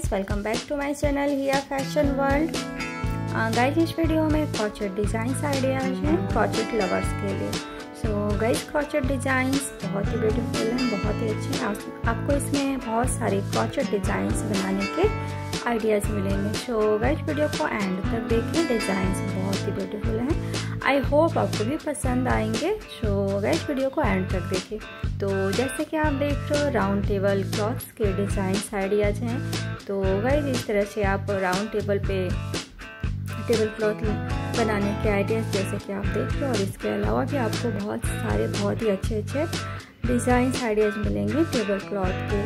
Guys, welcome back to my channel Hiya Fashion World. Guys, इस video में crochet designs ideas हैं crochet lovers के लिए। सो गाइस, क्रॉचेट डिज़ाइंस बहुत ही beautiful हैं, बहुत ही अच्छे हैं। आपको इसमें बहुत सारे क्रॉचेट डिज़ाइंस बनाने के आइडियाज़ मिलेंगे। सो गाइस, वीडियो को एंड तक देखिए, डिज़ाइंस बहुत ही ब्यूटीफुल हैं। आई होप आपको भी पसंद आएंगे। सो गाइस, वीडियो को एंड तक देखिए। तो जैसे कि आप देख रहे हो, राउंड टेबल क्लॉथ्स के डिज़ाइंस आइडियाज़ हैं। तो गाइस, इस तरह से आप राउंड टेबल पे टेबल क्लॉथ बनाने के आइडियाज़ जैसे कि आप देख रहे हो, और इसके अलावा भी आपको बहुत सारे बहुत ही अच्छे अच्छे डिज़ाइंस आइडियाज़ मिलेंगे टेबल क्लॉथ के।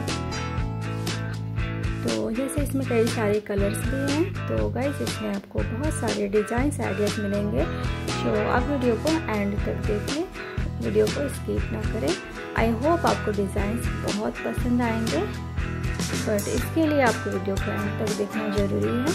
तो जैसे इसमें कई सारे कलर्स भी हैं। तो गाइस, इसमें आपको बहुत सारे डिज़ाइंस आइडियाज़ मिलेंगे। तो आप वीडियो को एंड तक देखिए, वीडियो को स्किप ना करें। आई होप आपको डिज़ाइंस बहुत पसंद आएंगे, बट इसके लिए आपको वीडियो को एंड तक देखना ज़रूरी है।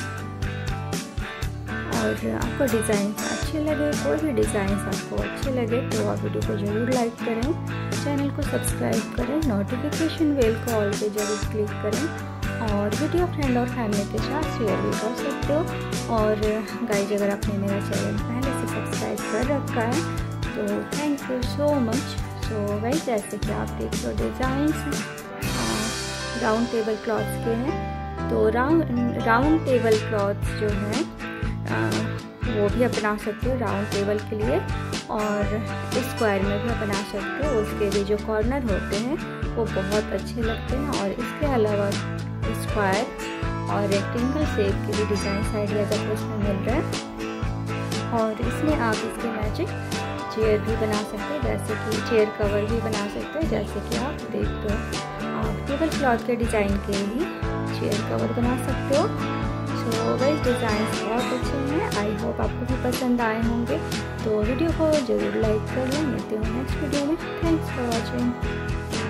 और आपको डिज़ाइंस अच्छे लगे, कोई भी डिज़ाइंस आपको अच्छे लगे तो आप वीडियो को ज़रूर लाइक करें, चैनल को सब्सक्राइब करें, नोटिफिकेशन बेल को ऑल पे ज़रूर क्लिक करें, और वीडियो फ्रेंड और फैमिली के साथ शेयर भी कर सकते हो। और गाइस, अगर आपने मेरा चैनल पहले से सब्सक्राइब कर रखा है तो thank you so much. So guys, जैसे कि आप देख लो, डिज़ाइंस राउंड टेबल क्लॉथ्स के हैं। तो राउंड टेबल क्लॉथ्स जो हैं वो भी आप बना सकते हो राउंड टेबल के लिए, और स्क्वायर में भी आप बना सकते हो। उसके भी जो कॉर्नर होते हैं वो बहुत अच्छे लगते हैं। और इसके अलावा स्क्वायर और रेक्टेंगल शेप के भी डिज़ाइन आइडियाज आपको इसमें मिल रहा है। और इसमें आप इसके मैचिंग चेयर भी बना सकते हैं, जैसे कि चेयर कवर भी बना सकते हैं। जैसे कि आप देखते हो, आप टेबल क्लॉथ के डिज़ाइन के ही चेयर कवर बना सकते हो। सो गाइस, डिज़ाइन बहुत अच्छे हैं। आई होप आपको भी पसंद आए होंगे। तो वीडियो को ज़रूर लाइक कर लें। मिलते हैं नेक्स्ट वीडियो में। Thanks for watching.